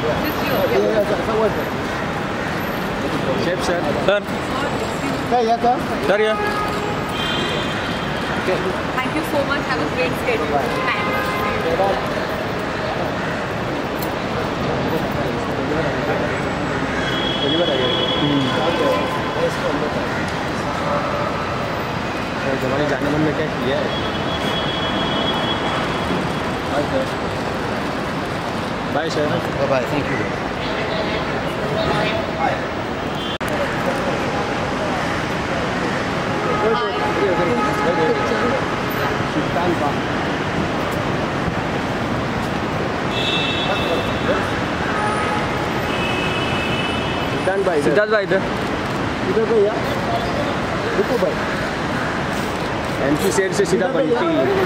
Chef sir sir काय या का सर या Thank you so much. Have a great schedule. Thanks. जमाने जाने मन में क्या किया है bye sir bye thank you Sultan Bagh Sultan भाई सिद्धार्थ भाई इधर इधर भैया रुको भाई एमपी साइड से सीधा बनती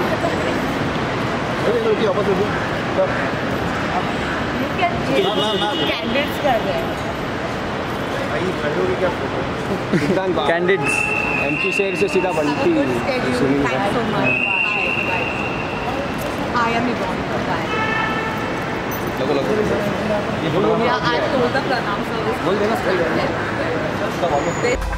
Candidates कर रहे हैं. कैंडिडेट्स एमपी साइड से सीधा बनती Thanks so much. Bye. I am Yvonne. Bye. लोगों Yeah, I told the pronoun service. बोल देना